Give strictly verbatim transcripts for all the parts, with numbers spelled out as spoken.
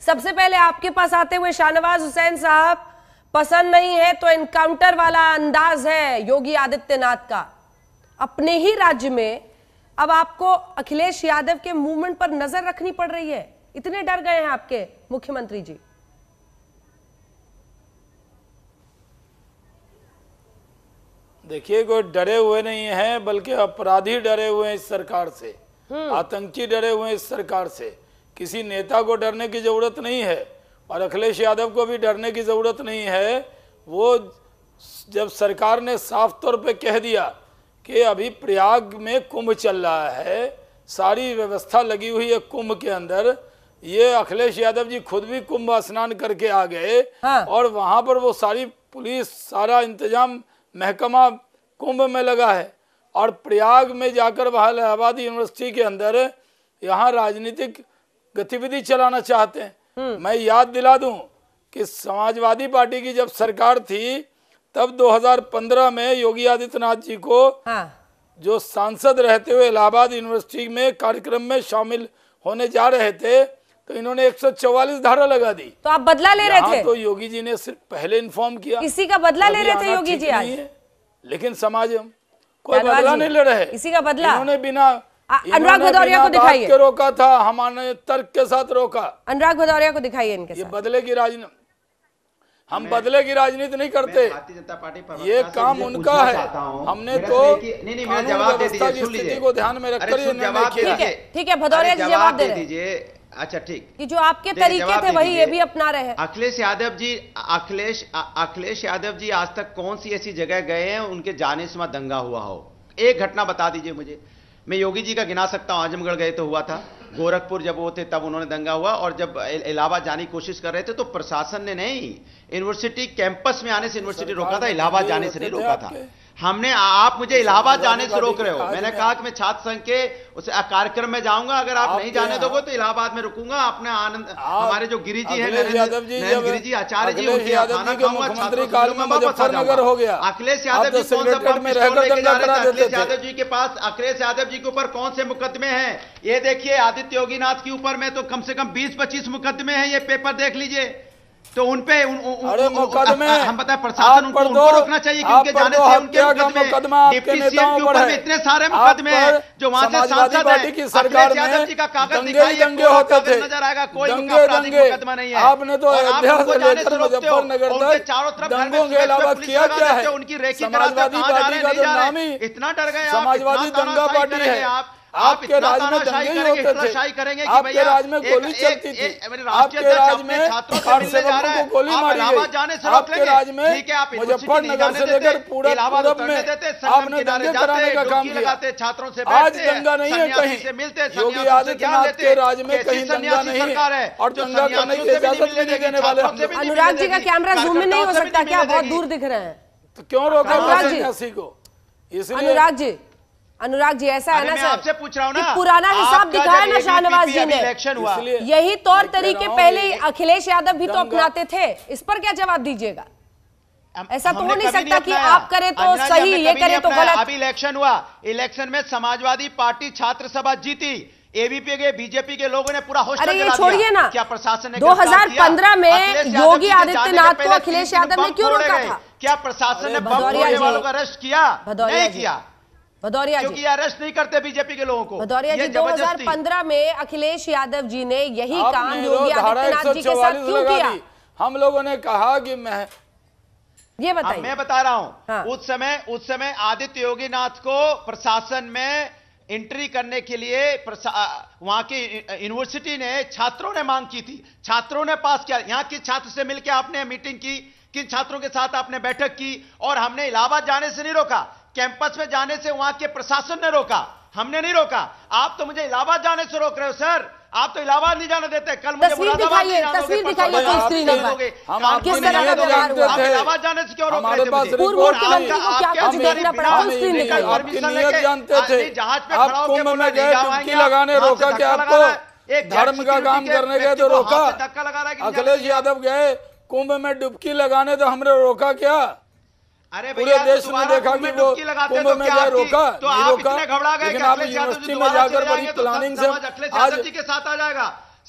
सबसे पहले आपके पास आते हुए शाहनवाज हुसैन साहब, पसंद नहीं है तो एनकाउंटर वाला अंदाज है योगी आदित्यनाथ का अपने ही राज्य में। अब आपको अखिलेश यादव के मूवमेंट पर नजर रखनी पड़ रही है, इतने डर गए हैं आपके मुख्यमंत्री जी? देखिए, कोई डरे हुए नहीं है, बल्कि अपराधी डरे हुए हैं इस सरकार से, आतंकी डरे हुए हैं इस सरकार से। किसी नेता को डरने की जरूरत नहीं है और अखिलेश यादव को भी डरने की जरूरत नहीं है। वो जब सरकार ने साफ तौर पे कह दिया कि अभी प्रयाग में कुंभ चल रहा है, सारी व्यवस्था लगी हुई है कुंभ के अंदर, ये अखिलेश यादव जी खुद भी कुंभ स्नान करके आ गए। हाँ। और वहां पर वो सारी पुलिस, सारा इंतजाम महकमा कुंभ में लगा है और प्रयाग में जाकर वहाँ इलाहाबाद यूनिवर्सिटी के अंदर यहाँ राजनीतिक गतिविधि चलाना चाहते हैं। मैं याद दिला दूं कि समाजवादी पार्टी की जब सरकार थी तब दो हज़ार पंद्रह में योगी आदित्यनाथ जी को हाँ। जो सांसद रहते हुए इलाहाबाद यूनिवर्सिटी में कार्यक्रम में शामिल होने जा रहे थे तो इन्होंने एक सौ चौवालीस धारा लगा दी। तो आप बदला ले रहे थे? तो योगी जी ने सिर्फ पहले इन्फॉर्म किया, इसी का बदला ले रहे थे योगी जी आज। लेकिन समाज कोई बदला नहीं ले रहे, इसी का बदला इन्होंने बिना अनुराग भदौरिया को दिखाइए के रोका था, हमारे तर्क के साथ रोका। अनुराग भदौरिया को दिखाइए इनके ये बदले की राजनीति, हम बदले की राजनीति नहीं करते, भारतीय जनता पार्टी ये काम उनका है। हमने तो नहीं नहीं मेरा जवाब दे दीजिए, सुन लीजिए, को ध्यान में रखकर जवाब दे दीजिए। ठीक है भदौरिया जी जवाब दे दीजिए। अच्छा ठीक, कि जो आपके तरीके थे वही ये भी अपना रहे हैं। अखिलेश यादव जी अखिलेश अखिलेश यादव जी आज तक कौन सी ऐसी जगह गए हैं उनके जाने से वहां दंगा हुआ हो? एक घटना बता दीजिए मुझे। मैं योगी जी का गिना सकता हूं, आजमगढ़ गए तो हुआ था, गोरखपुर जब वो थे तब उन्होंने दंगा हुआ, और जब इलाहाबाद जाने की कोशिश कर रहे थे तो प्रशासन ने नहीं, यूनिवर्सिटी कैंपस में आने से यूनिवर्सिटी रोका था, इलाहाबाद जाने से नहीं रोका था। हमने आप मुझे इलाहाबाद जाने से रोक रहे हो, मैंने कहा कि मैं छात्र संघ के उस कार्यक्रम में जाऊंगा, अगर आप नहीं जाने दोगे तो इलाहाबाद में रुकूंगा। अपने आनंद हमारे जो गिरी जी है, नरेंद्र गिरी जी आचार्य जी, उनके खाना खाऊंगा, छात्रों में वापस आ जाऊंगा। अखिलेश यादव जी कौन सा पिस्तौल लेके जा रहे थे? अखिलेश यादव जी के पास, अखिलेश यादव जी के ऊपर कौन से मुकदमे हैं? ये देखिए, आदित्य योगीनाथ के ऊपर में तो कम से कम बीस पच्चीस मुकदमे हैं, ये पेपर देख लीजिए। तो उनपे उन, उन, अरे मुकदमे हम पता है प्रशासन उनको उनको रोकना चाहिए कि उनके जाने से उनके मुकदमे, डिप्टी सीएम के ऊपर इतने सारे मुकदमे हैं जो वहां से सांसद है। अखिलेश यादव जी का कागज दिखाइए, पूरा कागज नजर आएगा, कोई उनका आपराधिक मुकदमा नहीं है। आपने तो अयोध्या से लेकर मुजफ्फरनगर तक चारों तरफ दंगों के अलावा किया क्या है? उनकी रेकी कराते कहां जा रहे हैं, नहीं जा रहे, इतना डर गए आप, समाजवादी दंगा पार्टी है। आप आपके राज में दंगे होते थे, आपके राज में गोली चलती थी, आपके राज में सेवकों को गोली मारी गई, आपके राज में मुजफ्फरनगर से लेकर पूरे पूरब में आपने दंगे कराने का काम किया। छात्रों से आज दंगा नहीं है कहीं, योगी आदित्यनाथ के राज में कहीं दंगा नहीं है और दंगा करने की इजाजत भी नहीं देने वाले। अनुराग जी का कैमरा जूम में नहीं हो सकता क्या? बहुत दूर दिख रहे हैं, तो क्यों रोका किसी को? इसलिए अनुराग जी अनुराग जी ऐसा है ना सर, आपसे पूछ रहा हूं ना, पुराना हिसाब दिखाया ना शाहनवाज जी ने, यही तौर तरीके पहले अखिलेश यादव भी तो अपनाते थे, इस पर क्या जवाब दीजिएगा? ऐसा तो हो नहीं सकता कि आप करें तो सही, ये करें तो गलत। अभी इलेक्शन हुआ, इलेक्शन में समाजवादी पार्टी छात्र सभा जीती, एबीपी के बीजेपी के लोगों ने पूरा होस्टल जला दिया। छोड़िए ना, क्या प्रशासन ने दो हज़ार पंद्रह में योगी आदित्यनाथ को अखिलेश यादव ने क्यों रोका था? क्या प्रशासन ने बम फोड़ने वालों का अरेस्ट किया? नहीं किया। भदौरिया जी, क्योंकि अरेस्ट नहीं करते बीजेपी के लोगों को। भदौरिया जी, दो हज़ार पंद्रह में अखिलेश यादव जी ने यही काम योगी आदित्यनाथ जी के साथ क्यों किया? हम लोगों ने कहा कि मैं ये बताइए, मैं बता रहा हूं। हाँ। उस समय उस समय आदित्य योगीनाथ को प्रशासन में एंट्री करने के लिए वहां की यूनिवर्सिटी ने, छात्रों ने मांग की थी, छात्रों ने पास किया। यहां के छात्र से मिलकर आपने मीटिंग की, किन छात्रों के साथ आपने बैठक की, और हमने इलाहाबाद जाने से नहीं रोका, कैंपस में जाने से वहां के प्रशासन ने रोका, हमने नहीं रोका। आप तो मुझे इलाहाबाद जाने से रोक रहे हो सर, आप तो इलाहाबाद नहीं जाने देते। कल मुझे मुरादाबाद नहीं जाने दोगे, तस्वीर दिखाइए स्क्रीन पर, हम आपकी नीयत जानते थे, इलाहाबाद जाने से क्यों रोक रहे थे? पूर्व मुख्यमंत्री को क्या कुछ देखना पड़ा, स्क्रीन दिखाइए। आपकी नीयत जानते थे, आप कुंभ में गए, डुबकी लगाने रोका क्या आपको? धर्म का काम करने गए तो रोका? अखिलेश यादव गए कुंभ में डुबकी लगाने तो हमने रोका क्या? अरे पूरे देश ने देखा कि वो कुंभ में गए, रोका तो नहीं आप रोका, इतने घबरा गए लेकिन कि आप अखिलेश यादव जी यूनिवर्सिटी में दोबारा जाकर चले बड़ी आएंगे तो प्लानिंग से समाज अखिलेश यादव जी के साथ आ जाएगा।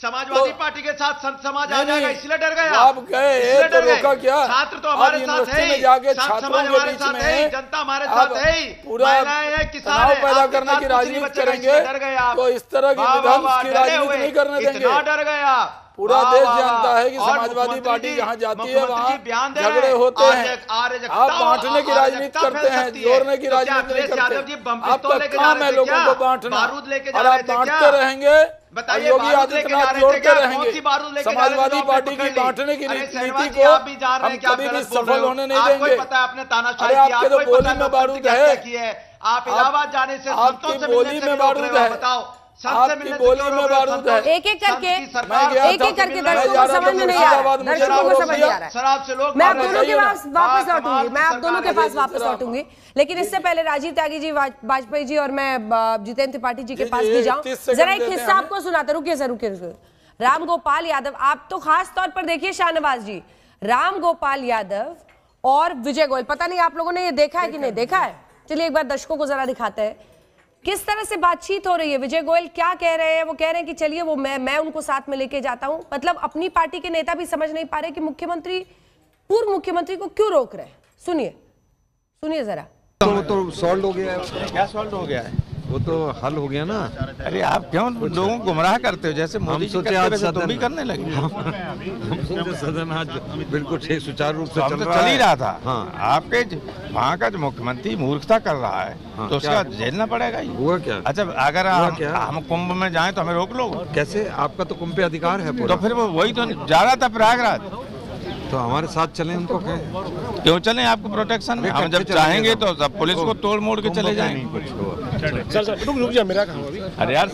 समाजवादी पार्टी के साथ संत समाज आ जाएगा, इसलिए डर गए आप गए तो रोका क्या? छात्र तो हमारे साथ है ही, जाके संत छात्रों समाज के हमारे बीच साथ में है ही, जनता हमारे साथ है ही, पूरा महिलाएं हैं, किसान तनाव हैं, पैदा आपके करने साथ की कुछ नहीं राजनीति बचेगा, करेंगे इसलिए डर गए आप। तो इस तरह की वाह, विध्वंस वाह, की डरे राजनीति हुए, नहीं करने देंगे। इतना डर गए आप। पूरा वाह, देश वाह, जानता है कि और समाजवादी मुख्यमंत्री पार्टी जी, जहाँ जाती है मुख्यमंत्री वहाँ जी बयान दे रहे झगड़े हैं, होते और हैं। एक आर्यजकता आप और बांटने की राजनीति अराजकता करते फैल हैं, सकती है। जोड़ने की तो क्या राजनीति नहीं अखिलेश यादव जी करते। बम आपका पिस्तौल लेके जा काम रहे है थे लोगों क्या? को बांटना, बारूद लेके जा और रहे आप थे बांटते क्या? रहेंगे। बताइए, योगी बारूद लेके जा आदित्यनाथ रहे थे जोड़ते क्या? कौन रहेंगे। सी बारूद लेके जा रहे थे समाजवादी जो आपने पार्टी पकड़ की ली? बांटने की अरे नीति शहनवाज जी, को आप भी जान रहे हम हैं कि आप कभी भी गलत बोल सफल रहे हो। होने नहीं आपको देंगे। ही पता है आपने तानाशाही अरे की, आपके तो आपको ही पता बोली में लोकतंत्र बारूद की है। हत्या की है। आप इलाहाबाद जाने से संतों आपकी से बोली मिलने से में भी रोक बारूद रहे हो, है। बताओ। संत से आपकी मिलने से बोली क्यों में रोक रहे हो? बारूद संतों- है। एक एक करके संत की सरकार- एक एक करके दर्शकों को समझ में नहीं आ रहा है, दर्शकों को समझ नहीं आ रहा है। शराब से लोग मैं आप भाग दोनों के रहे हैं। पास वापस हाँ, लौटूंगी, मैं आप दोनों के सरकार पास है, वापस लौटूंगी, लेकिन इससे पहले राजीव त्यागी जी, वाजपेयी जी और मैं अ, जितेंद्र त्रिपाठी जी के जी, पास जी, भी जाऊं। तीस सेकंड जरा एक देते हैं हिस्सा हमें। आपको सुनाते, रुकिए सर, रुकिए रुकिए। राम गोपाल यादव, आप तो खास तौर पर देखिए शाहनवाज जी, राम गोपाल यादव और विजय गोयल, पता नहीं आप लोगों ने ये देखा है कि नहीं देखा है, चलिए एक बार दर्शकों को जरा दिखाते हैं किस तरह से बातचीत हो रही है। विजय गोयल क्या कह रहे हैं? वो कह रहे हैं कि चलिए वो मैं मैं उनको साथ में लेके जाता हूं। मतलब अपनी पार्टी के नेता भी समझ नहीं पा रहे कि मुख्यमंत्री, पूर्व मुख्यमंत्री को क्यों रोक रहे हैं। सुनिए सुनिए जरा। वो तो सॉल्व हो गया है। क्या सॉल्व हो गया है? वो तो हल हो गया ना। अरे आप क्यों लोगों को गुमराह करते हो? जैसे मोदी जी करते आज वैसे तुम भी करने लगे। हम सोचे सदन आज बिल्कुल ठीक सुचारू रूप से तो हम चल तो रहा चल ही है। रहा था। हाँ। आपके ज- वहाँ का जो मुख्यमंत्री मूर्खता कर रहा है हाँ, तो उसका क्या? झेलना पड़ेगा ही। हुआ क्या? अच्छा, अगर हुआ हम, क्या? हम कुंभ में जाएं तो हमें रोक लो। कैसे? आपका तो कुंभ पे अधिकार है तो पूरा। फिर वो वही तो जा रहा था प्रयागराज। तो हमारे साथ चलें, उनको कहें। क्यों चलें? आपको प्रोटेक्शन है। हम जब चाहेंगे तो सब पुलिस को तोड़ मोड़ के चले जाएंगे। सर सर रुक रुक जा, मेरा काम अभी। अरे यार,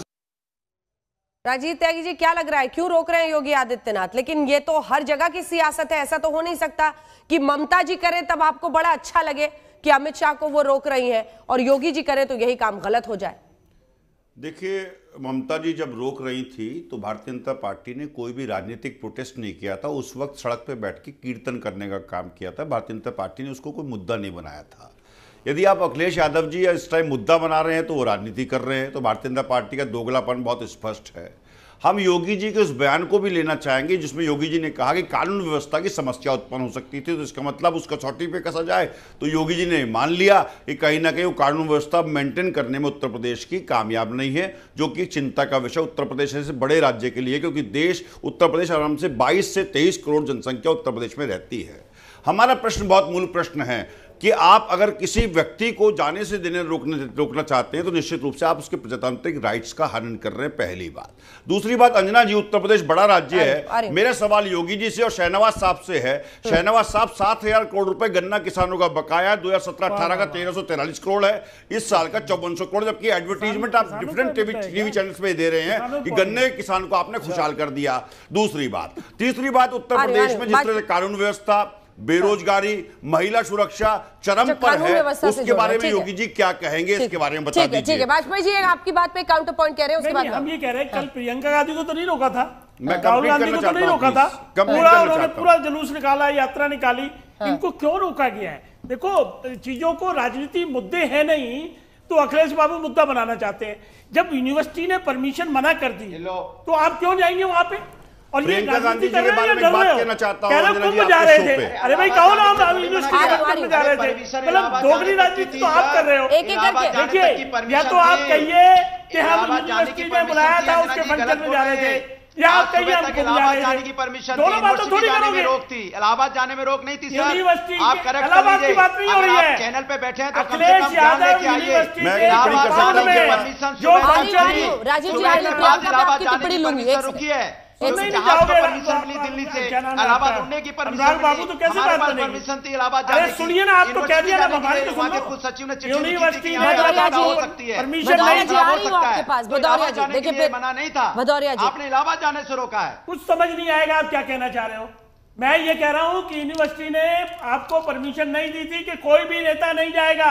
राजीव त्यागी जी, क्या लग रहा है क्यों रोक रहे हैं योगी आदित्यनाथ? लेकिन ये तो हर जगह की सियासत है, ऐसा तो हो नहीं सकता कि ममता जी करें तब आपको बड़ा अच्छा लगे कि अमित शाह को वो रोक रही हैं और योगी जी करें तो यही काम गलत हो जाए। देखिए, ममता जी जब रोक रही थी तो भारतीय जनता पार्टी ने कोई भी राजनीतिक प्रोटेस्ट नहीं किया था। उस वक्त सड़क पे बैठ के कीर्तन करने का काम किया था। भारतीय जनता पार्टी ने उसको कोई मुद्दा नहीं बनाया था। यदि आप अखिलेश यादव जी इस टाइम मुद्दा बना रहे हैं तो वो राजनीति कर रहे हैं, तो भारतीय जनता पार्टी का दोगलापन बहुत स्पष्ट है। हम योगी जी के उस बयान को भी लेना चाहेंगे जिसमें योगी जी ने कहा कि कानून व्यवस्था की समस्या उत्पन्न हो सकती थी, तो इसका मतलब उस कसौटी पे कसा जाए। तो योगी जी ने मान लिया कि कहीं ना कहीं वो कानून व्यवस्था मेंटेन करने में उत्तर प्रदेश की कामयाब नहीं है, जो कि चिंता का विषय उत्तर प्रदेश जैसे बड़े राज्य के लिए, क्योंकि देश उत्तर प्रदेश आराम से बाईस से तेईस करोड़ जनसंख्या उत्तर प्रदेश में रहती है। हमारा प्रश्न बहुत मूल प्रश्न है कि आप अगर किसी व्यक्ति को जाने से देने रोकने रोकना चाहते हैं तो निश्चित रूप से आप उसके प्रजातांत्रिक राइट्स का हनन कर रहे हैं, पहली बात। दूसरी बात, अंजना जी, उत्तर प्रदेश बड़ा राज्य है। मेरा सवाल योगी जी से और शहनवाज साहब से है। शहनवाज साहब, सात हजार करोड़ रुपए गन्ना किसानों का बकाया दो हजार सत्रह अठारह का तेरह सौ तैंतालीस करोड़ है, इस साल का चौवन सौ करोड़, जबकि एडवर्टीजमेंट आप डिफरेंट टीवी चैनल्स में दे रहे हैं कि गन्ने किसान को आपने खुशहाल कर दिया। दूसरी बात, तीसरी बात, उत्तर प्रदेश में जिस तरह से कानून व्यवस्था, बेरोजगारी, महिला सुरक्षा चरम पर है, उसके बारे में योगी जी क्या कहेंगे, इसके बारे में बता दीजिए। ठीक है, वाजपेयी जी आपकी बात पे काउंटर पॉइंट कह रहे हैं, उसके बाद हम ये कह रहे हैं कल प्रियंका गांधी को तो नहीं रोका था, मैं राहुल गांधी को तो नहीं रोका था, पूरा उन्होंने पूरा जुलूस निकाला, यात्रा निकाली, इनको क्यों रोका गया है? देखो, चीजों को राजनीति मुद्दे है नहीं तो अखिलेश बाबू मुद्दा बनाना चाहते हैं। जब यूनिवर्सिटी ने परमिशन मना कर दी तो आप क्यों जाएंगे वहां पे? और ये राजनीति कर रहे हैं, डर रहे हो, कह रहे कुंभ जा रहे थे। अरे भाई कहो ना, हम यूनिवर्सिटी में जा रहे थे, मतलब दोगली राजनीति तो आप कर रहे हो। एक एक करके देखिए, या तो आप कहिए कि हम यूनिवर्सिटी में बुलाया था, उसके फंक्शन में जा रहे थे, या आप कहिए हम कुंभ जा रहे थे। परमिशन दोनों बातों थोड़ी करोगे। रोक थी, इलाहाबाद जाने में रोक नहीं थी सर। यूनिवर्सिटी आप करेक्ट इलाहाबाद की बात नहीं हो रही है। चैनल पे बैठे हैं तो कम से अखिलेश कम ध्यान यादव लेके आइए। यूनिवर्सिटी मैं के इलाहाबाद कंपाउंड में परमिशन जो सुबह फंक्शन थी, राजीव जी, सुबह आगे के प्रियंका बाद पे इलाहाबाद आपकी जाने टिप्पणी की लूंगी, परमिशन एक रुकी है। नहीं जहाज जाओगे, को परमिशन मिली दिल्ली से, क्या नाम इलाहाबाद आपका? उड़ने की परमिशन अनुराग बाबू तो कैसे हमारे बात पास बनेगी? परमिशन थी इलाहाबाद अरे जाने की। सुनिए ना, आप तो कह दिया ना, हमारी तो सुन लो। कुल सचिव ने चिट्ठी लिखी थी यूनिवर्सिटी कि में यहाँ भदौरिया यात्रा जी, हो सकती है, परमिशन भदौरिया नहीं जी था। आ रही हूँ आपके पास, भदौरिया जी, देखिए देखिए मना नहीं था, भदौरिया जी, आपने इलाहाबाद जाने से रोका है। कुछ समझ नहीं आएगा आप क्या कहना चाह रहे हो। मैं ये कह रहा हूं कि यूनिवर्सिटी ने आपको परमिशन नहीं दी थी कि कोई भी नेता नहीं जाएगा,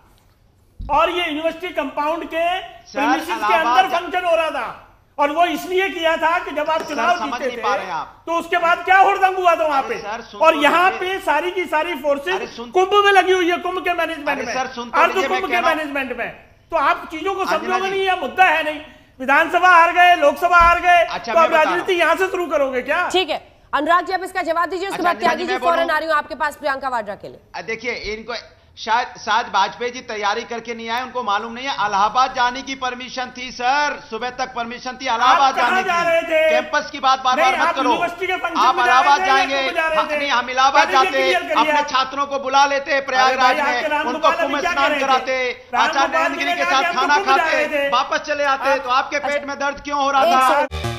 और ये यूनिवर्सिटी कंपाउंड के प्रीमिसेस के अंदर फंक्शन हो रहा था, और वो इसलिए किया था कि जब आप चुनाव जीते थे तो उसके बाद क्या हुड़दंग हुआ था वहां पे, और यहाँ पे सारी की सारी फोर्सेस कुंभ में लगी हुई है, कुंभ के मैनेजमेंट में, अर्ध कुंभ के मैनेजमेंट में। तो आप चीजों को समझोगे नहीं, यह मुद्दा है नहीं। विधानसभा हार गए, लोकसभा हार गए, अच्छा, तो मैं अब बता रहा हूं। राजनीति यहां से शुरू करोगे क्या? ठीक है अनुराग जी, अब इसका जवाब दीजिए, उसके अच्छा, बाद त्यागी मैं जी बोलूं? फौरन आ रही हूं आपके पास प्रियंका वाड्रा के लिए। अ, देखिए इनको शायद शायद वाजपेयी जी तैयारी करके नहीं आए, उनको मालूम नहीं है। इलाहाबाद जाने की परमिशन थी सर, सुबह तक परमिशन थी इलाहाबाद कहां जाने जा की। रहे थे? कैंपस की बात बार बार नहीं, मत आप करो। यूनिवर्सिटी के फंक्शन आप में जा इलाहाबाद रहे थे या जाएंगे, कब जा रहे हाँ, थे? नहीं हम इलाहाबाद पहले ये जाते, क्लियर करिए अपने आप। छात्रों को बुला लेते प्रयागराज अरे भाई, आपके में, राम उनको गोपाल कुंभ अभी क्या स्नान कर रहे कराते, थे? राम आचार्य गोपाल नरेंद्र गिरी ने के कहा कि साथ हम खाना कुंभ जा रहे खाते, थे। वापस चले आते, तो आपके पेट में दर्द क्यों हो रहा एक था? सेकंड।